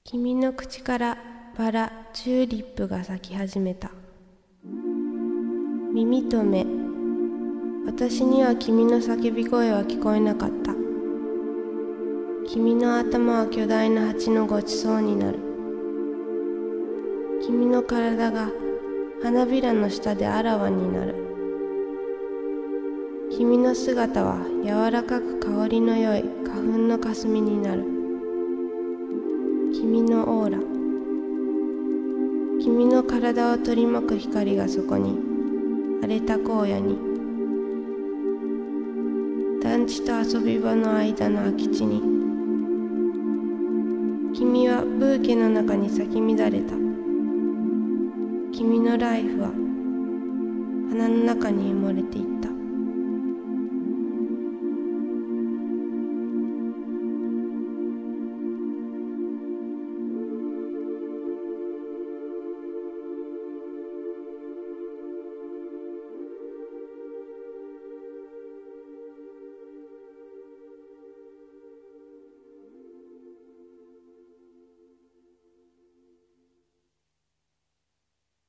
君の口からバラ、チューリップが咲き始めた。耳と目、私には君の叫び声は聞こえなかった。君の頭は巨大な蜂のごちそうになる。君の体が花びらの下であらわになる。君の姿は柔らかく香りの良い花粉の霞になる。君のオーラ、君の体を取り巻く光がそこに、荒れた荒野に、団地と遊び場の間の空き地に、君はブーケの中に咲き乱れた。君のライフは花の中に埋もれていった。